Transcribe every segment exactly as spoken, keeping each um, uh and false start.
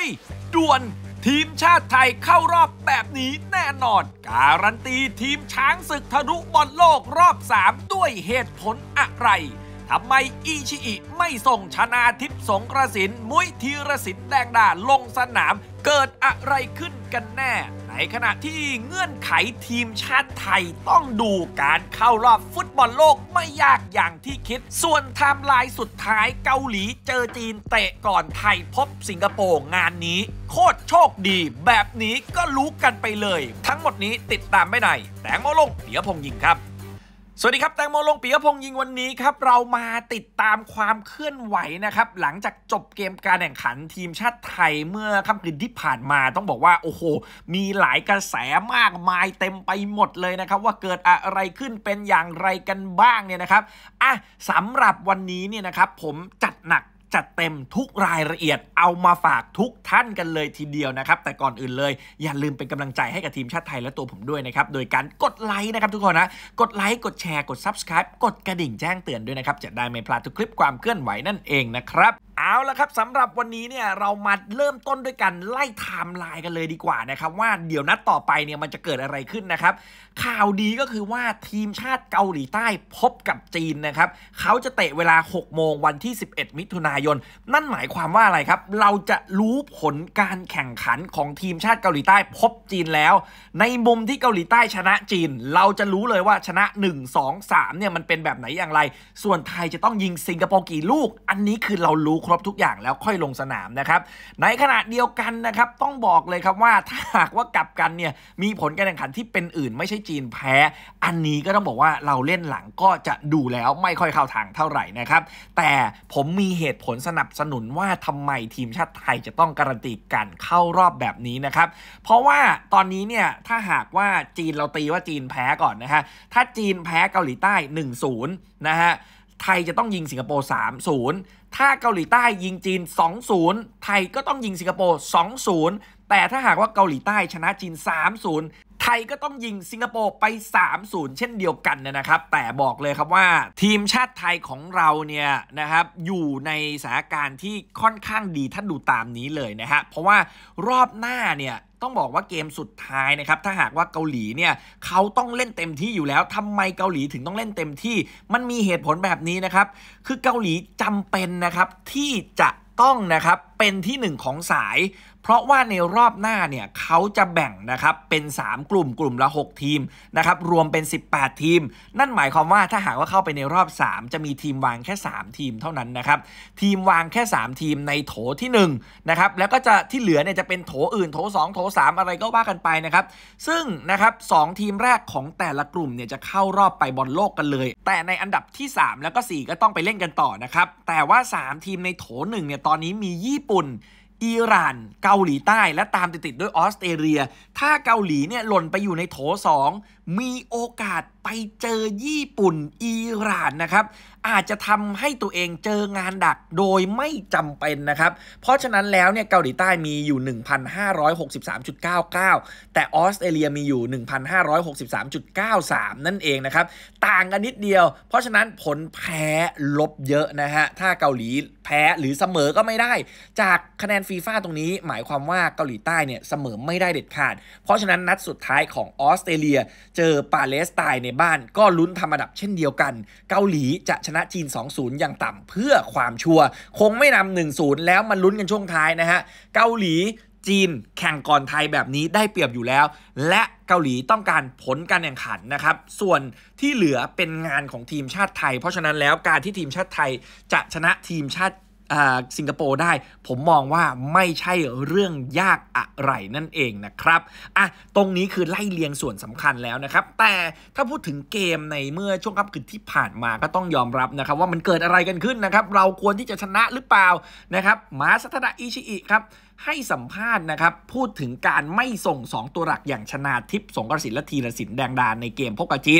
ด่วนทีมชาติไทยเข้ารอบแบบนี้แน่นอนการันตีทีมช้างศึกทะลุบอลโลกรอบสามด้วยเหตุผลอะไรทำไมอิชิอิไม่ส่งชนาทิพย์สงกระสินมุ้ยธีรศิลป์แดงดาลงสนามเกิดอะไรขึ้นกันแน่ในขณะที่เงื่อนไขทีมชาติไทยต้องดูการเข้ารอบฟุตบอลโลกไม่ยากอย่างที่คิดส่วนไทม์ไลน์สุดท้ายเกาหลีเจอจีนเตะก่อนไทยพบสิงคโปร์งานนี้โคตรโชคดีแบบนี้ก็รู้กันไปเลยทั้งหมดนี้ติดตามไม่ไหนแตงโมลงปิยพงษ์ยิงครับสวัสดีครับแตงโมลงปิยพงษ์ยิงวันนี้ครับเรามาติดตามความเคลื่อนไหวนะครับหลังจากจบเกมการแข่งขันทีมชาติไทยเมื่อค่ำคืนที่ผ่านมาต้องบอกว่าโอ้โหมีหลายกระแสมากมายเต็มไปหมดเลยนะครับว่าเกิดอะไรขึ้นเป็นอย่างไรกันบ้างเนี่ยนะครับอ่ะสำหรับวันนี้เนี่ยนะครับผมจัดหนักจัดเต็มทุกรายละเอียดเอามาฝากทุกท่านกันเลยทีเดียวนะครับแต่ก่อนอื่นเลยอย่าลืมเป็นกำลังใจให้กับทีมชาติไทยและตัวผมด้วยนะครับโดยการกดไลค์นะครับทุกคนนะกดไลค์กดแชร์กด ซับสไครบ์ กดกระดิ่งแจ้งเตือนด้วยนะครับจะได้ไม่พลาดทุกคลิปความเคลื่อนไหวนั่นเองนะครับเอาละครับสำหรับวันนี้เนี่ยเรามาเริ่มต้นด้วยกันไล่ไทม์ไลน์กันเลยดีกว่านะครับว่าเดี๋ยวนัดต่อไปเนี่ยมันจะเกิดอะไรขึ้นนะครับข่าวดีก็คือว่าทีมชาติเกาหลีใต้พบกับจีนนะครับเขาจะเตะเวลาหกโมงวันที่สิบเอ็ดมิถุนายนนั่นหมายความว่าอะไรครับเราจะรู้ผลการแข่งขันของทีมชาติเกาหลีใต้พบจีนแล้วในมุมที่เกาหลีใต้ชนะจีนเราจะรู้เลยว่าชนะหนึ่ง สอง สามเนี่ยมันเป็นแบบไหนอย่างไรส่วนไทยจะต้องยิงสิงคโปร์กี่ลูกอันนี้คือเรารู้ครบทุกอย่างแล้วค่อยลงสนามนะครับในขณะเดียวกันนะครับต้องบอกเลยครับว่าถ้าหากว่ากลับกันเนี่ยมีผลการแข่งขันที่เป็นอื่นไม่ใช่จีนแพ้อันนี้ก็ต้องบอกว่าเราเล่นหลังก็จะดูแล้วไม่ค่อยเข้าทางเท่าไหร่นะครับแต่ผมมีเหตุผลสนับสนุนว่าทำไมทีมชาติไทยจะต้องการันตีการเข้ารอบแบบนี้นะครับเพราะว่าตอนนี้เนี่ยถ้าหากว่าจีนเราตีว่าจีนแพ้ก่อนนะฮะถ้าจีนแพ้เกาหลีใต้ หนึ่ง ศูนย์ นะฮะไทยจะต้องยิงสิงคโปร์ สาม ศูนย์ ถ้าเกาหลีใต้ยิงจีน สอง ศูนย์ ไทยก็ต้องยิงสิงคโปร์ สอง ศูนย์ แต่ถ้าหากว่าเกาหลีใต้ชนะจีน สาม ศูนย์ ไทยก็ต้องยิงสิงคโปร์ไป สาม ศูนย์ เช่นเดียวกันนะครับแต่บอกเลยครับว่าทีมชาติไทยของเราเนี่ยนะครับอยู่ในสถานการณ์ที่ค่อนข้างดีถ้าดูตามนี้เลยนะฮะเพราะว่ารอบหน้าเนี่ยต้องบอกว่าเกมสุดท้ายนะครับถ้าหากว่าเกาหลีเนี่ยเขาต้องเล่นเต็มที่อยู่แล้วทำไมเกาหลีถึงต้องเล่นเต็มที่มันมีเหตุผลแบบนี้นะครับคือเกาหลีจำเป็นนะครับที่จะต้องนะครับเป็นที่หนึ่งของสายเพราะว่าในรอบหน้าเนี่ยเขาจะแบ่งนะครับเป็นสามกลุ่มกลุ่มละหกทีมนะครับรวมเป็นสิบแปดทีมนั่นหมายความว่าถ้าหากว่าเข้าไปในรอบสามจะมีทีมวางแค่สามทีมเท่านั้นนะครับทีมวางแค่สามทีมในโถที่หนึ่งนะครับแล้วก็จะที่เหลือเนี่ยจะเป็นโถอื่นโถสองโถสามอะไรก็ว่ากันไปนะครับซึ่งนะครับสองทีมแรกของแต่ละกลุ่มเนี่ยจะเข้ารอบไปบอลโลกกันเลยแต่ในอันดับที่สามแล้วก็สี่ก็ต้องไปเล่นกันต่อนะครับแต่ว่าสามทีมในโถหนึ่งเนี่ยตอนนี้มีญี่ปุ่นอิหร่านเกาหลีใต้และตามติดๆด้วยออสเตรเลียถ้าเกาหลีเนี่ยหล่นไปอยู่ในโถสองมีโอกาสไปเจอญี่ปุ่นอิหร่านนะครับอาจจะทำให้ตัวเองเจองานดักโดยไม่จำเป็นนะครับเพราะฉะนั้นแล้วเนี่ยเกาหลีใต้มีอยู่ หนึ่งพันห้าร้อยหกสิบสามจุดเก้าเก้า แต่ออสเตรเลียมีอยู่ หนึ่งพันห้าร้อยหกสิบสามจุดเก้าสาม นั่นเองนะครับต่างกันนิดเดียวเพราะฉะนั้นผลแพ้ลบเยอะนะฮะถ้าเกาหลีแพ้หรือเสมอก็ไม่ได้จากคะแนนฟีฟ่าตรงนี้หมายความว่าเกาหลีใต้เนี่ยเสมอไม่ได้เด็ดขาดเพราะฉะนั้นนัดสุดท้ายของออสเตรเลียเจอปาเลสไตน์ในบ้านก็ลุ้นทำอันดับเช่นเดียวกันเกาหลีจะชนะจีน สอง ศูนย์ อย่างต่ำเพื่อความชัวร์คงไม่นำ หนึ่ง ศูนย์ แล้วมันลุ้นกันช่วงท้ายนะฮะเกาหลีจีนแข่งก่อนไทยแบบนี้ได้เปรียบอยู่แล้วและเกาหลีต้องการผลการแข่งขันนะครับส่วนที่เหลือเป็นงานของทีมชาติไทยเพราะฉะนั้นแล้วการที่ทีมชาติไทยจะชนะทีมชาติสิงคโปร์ได้ผมมองว่าไม่ใช่เรื่องยากอะไรนั่นเองนะครับอ่ะตรงนี้คือไล่เรียงส่วนสำคัญแล้วนะครับแต่ถ้าพูดถึงเกมในเมื่อช่วงค่ำคืนที่ผ่านมาก็ต้องยอมรับนะครับว่ามันเกิดอะไรกันขึ้นนะครับเราควรที่จะชนะหรือเปล่านะครับมาซาทาดะอิชิอิครับให้สัมภาษณ์นะครับพูดถึงการไม่ส่งสองตัวหลักอย่างชนาทิพย์สงกระสินและธีรศิลป์แดงดาในเกมพบกับจีน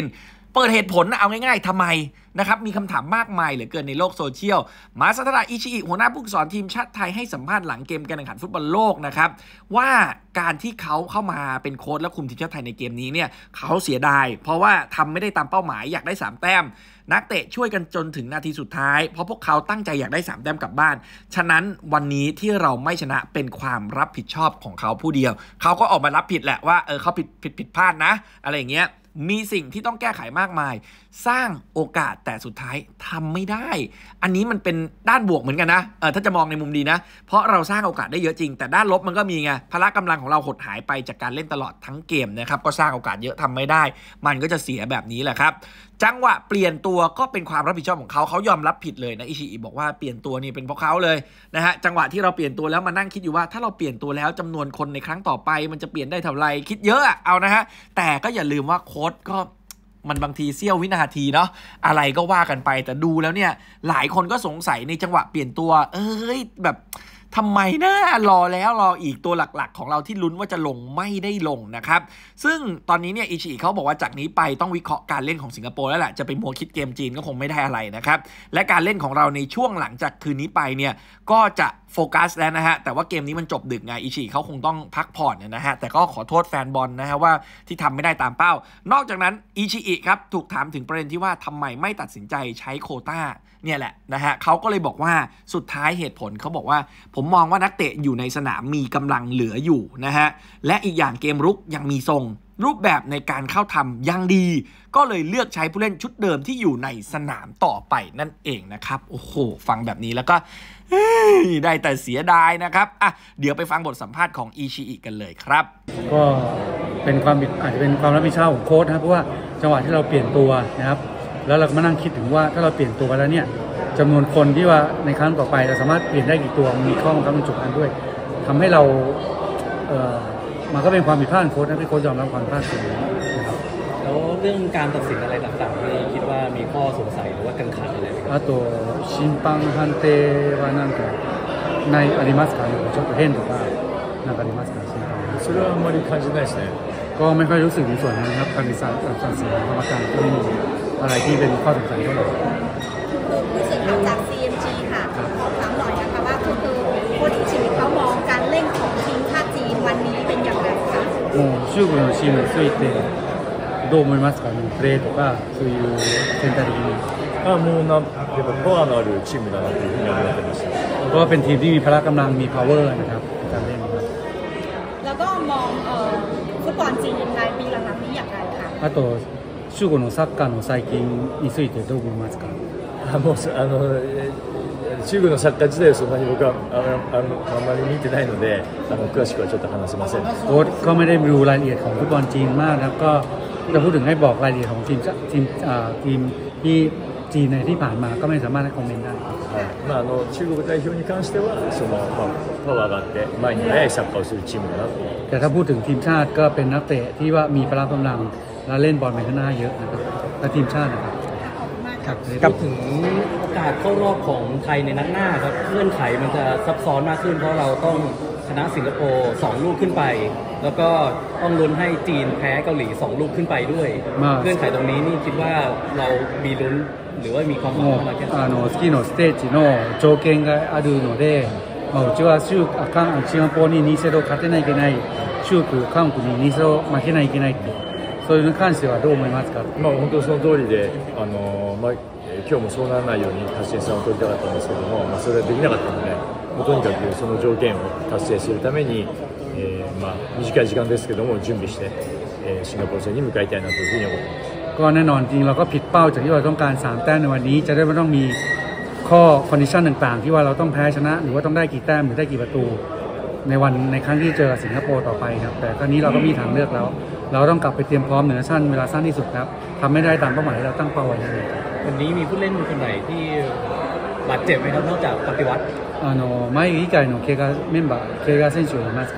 เปิดเหตุผลเอาง่ายๆทำไมนะครับมีคำถามมากมายเหลือเกินในโลกโซเชียลมาซาตะอิชิอิหัวหน้าผู้ฝึกสอนทีมชาติไทยให้สัมภาษณ์หลังเกมการแข่งขันฟุตบอลโลกนะครับว่าการที่เขาเข้ามาเป็นโค้ชและคุมทีมชาติไทยในเกมนี้เนี่ยเขาเสียดายเพราะว่าทำไม่ได้ตามเป้าหมายอยากได้สามแต้มนักเตะช่วยกันจนถึงนาทีสุดท้ายเพราะพวกเขาตั้งใจอยากได้สามแต้มกลับบ้านฉะนั้นวันนี้ที่เราไม่ชนะเป็นความรับผิดชอบของเขาผู้เดียวเขาก็ออกมารับผิดแหละว่าเออเขาผิดผิดผิดพลาดนะอะไรอย่างเงี้ยมีสิ่งที่ต้องแก้ไขมากมายสร้างโอกาสแต่สุดท้ายทำไม่ได้อันนี้มันเป็นด้านบวกเหมือนกันนะเออถ้าจะมองในมุมดีนะเพราะเราสร้างโอกาสได้เยอะจริงแต่ด้านลบมันก็มีไงพละกำลังของเราหดหายไปจากการเล่นตลอดทั้งเกมนะครับก็สร้างโอกาสเยอะทำไม่ได้มันก็จะเสียแบบนี้แหละครับจังหวะเปลี่ยนตัวก็เป็นความรับผิดชอบของเขาเขายอมรับผิดเลยนะอิชิอิบอกว่าเปลี่ยนตัวนี่เป็นเพราะเขาเลยนะฮะจังหวะที่เราเปลี่ยนตัวแล้วมานั่งคิดอยู่ว่าถ้าเราเปลี่ยนตัวแล้วจำนวนคนในครั้งต่อไปมันจะเปลี่ยนได้เท่าไรคิดเยอะเอานะฮะแต่ก็อย่าลืมว่าโค้ชก็มันบางทีเสี้ยววินาทีเนาะอะไรก็ว่ากันไปแต่ดูแล้วเนี่ยหลายคนก็สงสัยในจังหวะเปลี่ยนตัวเอ้ยแบบทำไมนะรอแล้วรออีกตัวหลักๆของเราที่ลุ้นว่าจะลงไม่ได้ลงนะครับซึ่งตอนนี้เนี่ยอิชิเขาบอกว่าจากนี้ไปต้องวิเคราะห์การเล่นของสิงคโปร์แล้วแหละจะไปมัวคิดเกมจีนก็คงไม่ได้อะไรนะครับและการเล่นของเราในช่วงหลังจากคืนนี้ไปเนี่ยก็จะโฟกัสแล้วนะฮะแต่ว่าเกมนี้มันจบดึกไงอิชิเขาคงต้องพักผ่อนนะฮะแต่ก็ขอโทษแฟนบอลนะฮะว่าที่ทำไม่ได้ตามเป้านอกจากนั้นอิชิครับถูกถามถึงประเด็นที่ว่าทำไมไม่ตัดสินใจใช้โควต้าเนี่ยแหละนะฮะเขาก็เลยบอกว่าสุดท้ายเหตุผลเขาบอกว่าผมมองว่านักเตะอยู่ในสนามมีกำลังเหลืออยู่นะฮะและอีกอย่างเกมรุกยังมีทรงรูปแบบในการเข้าทำยังดีก็เลยเลือกใช้ผู้เล่นชุดเดิมที่อยู่ในสนามต่อไปนั่นเองนะครับโอ้โหฟังแบบนี้แล้วก็ได้แต่เสียดายนะครับอ่ะเดี๋ยวไปฟังบทสัมภาษณ์ของอิชิอิกันเลยครับก็เป็นความอาจจะเป็นความรับผิดชอบของโค้ชนะเพราะว่าจังหวะที่เราเปลี่ยนตัวนะครับแล้วเราก็มานั่งคิดถึงว่าถ้าเราเปลี่ยนตัวไปแล้วเนี่ยจำนวนคนที่ว่าในครั้งต่อไปเราสามารถเปลี่ยนได้กี่ตัวมีข้อบังคับในจุดนั้นด้วยทำให้เราเอ่อมันก็เป็นความผิดพลาดของโค้ชนะที่โค้ชยอมรับความผิดพลาดตรงนี้นะครับแล้วเรื่องการตัดสินอะไรต่างๆที่คิดว่ามีข้อสงสัยหรือว่ากังขาอะไรไหมครับあと審判判定はなんかないありますかねちょっと変とかなんかありますか審判それはあんまり感じないですねก็ไม่ค่อยรู้สึกในส่วนนั้นครับการตัดสินตัดสินกรรมการก็ไม่มีอะไรที่เป็นข้อสงสัยเท่าไหร่ผู้สื่อข่าวจาก ซี เอ็ม จี ค่ะขอถามหน่อยนะคะว่าคือโค้ชอิชิอิเขามองการเล่นของทีมชาติจีนวันนี้เป็นอย่างไรคะもう中国のチームについてどう思いますかねプレーとかそういう全体的にあもうなんやっぱパワーのあるチームだなというふうに思ってましたก็เป็นทีมที่มีพละกำลังมี power นะครับการเล่นครับแล้วก็มองเอ่อฟุตบอลจีนในปีหลังๆนี้อย่างไรคะあと中国のサッカーの最近についてどう思いますかあもうあの中国のサッカー自体はそんなに僕はあああまり見てないのであの詳しくはちょっと話せませんโค้ชก็ไม่ได้รู้รายละเอียดของฟุตบอลจีนมากนะครับก็จะพูดถึงให้บอกรายละเอียดของทีมทีมทีมที่จีนในที่ผ่านมาก็ไม่สามารถให้คอมเมนต์ได้まああの中国代表に関してはそのまあパワーがあって前に速いサッカーをするチームだなとแต่ถ้าพูดถึงทีมชาติก็เป็นนักเตะที่ว่ามีพละกำลังและเล่นบอลไปข้างหน้าเยอะนะครับและทีมชาตินะครับกับถึงโอกาสเข้ารอบของไทยในนัดหน้าครับเงื่อนไขมันจะซับซ้อนมากขึ้นเพราะเราต้องชนะสิงคโปร์สองลูกขึ้นไปแล้วก็ต้องลุ้นให้จีนแพ้เกาหลีสองลูกขึ้นไปด้วยเงื่อนไขตรงนี้นี่คิดว่าเรามีลุ้นหรือว่ามีความหวังมากแค่ไหนあの次のステージの条件があるので、まあ、うちはシンガポールににせい勝てないといけない中国韓国ににせい負けないといけないってそういうのに関してはどう思いますかまあ本当その通りであのまあ今日もそうならないように勝ち点さんを取りたかったんですけども、まあ、それはできなかったので、もうとにかくその条件を達成するために、えーまあ、短い時間ですけども準備して、えー、シンガポール戦に向かいたいなというふうに思っています。 ก็แน่นอนจริงเราก็ผิดเป้าจากที่เราต้องการสามแต้มในวันนี้จะได้ไม่ต้องมีข้อคอนดิชันต่างๆที่ว่าเราต้องแพ้ชนะหรือว่าต้องได้กี่แต้มหรือได้กี่ประตูในวันในครั้งที่เจอสิงคโปร์ต่อไปครับแต่ครั้งนี้เราก็มีทางเลือกแล้วเราต้องกลับไปเตรียมพร้อมเหนือชั้นเวลาสั้นที่สุดครับทำไม่ได้ตามเป้าหมายที่เราตั้งเป้าไว้วันนี้มีผู้เล่นคนไหนที่บาดเจ็บไหมครับนอกจากปฏิวัติあの前以外の怪我メンバー怪我選手はいますか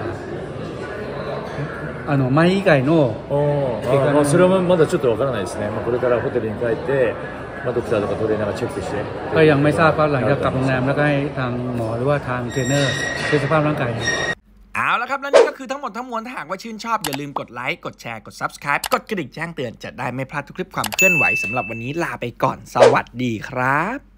あの前以外の怪我のそれはまだちょっとわからないですね、まあ、これからホテルに帰ってまあドクターとかトレーナーがチェックしてก็ยังไม่ทราบครับหลังจากกลับโรงแรมแล้วก็ให้ทางหมอหรือว่าทางเทรนเนอร์เช็คสภาพร่างกายเอาละครับและนี่ก็คือคือทั้งหมดทั้งมวลถ้าหากว่าชื่นชอบอย่าลืมกดไลค์กดแชร์กด Subscribe กดกระดิ่งแจ้งเตือนจะได้ไม่พลาดทุกคลิปความเคลื่อนไหวสำหรับวันนี้ลาไปก่อนสวัสดีครับ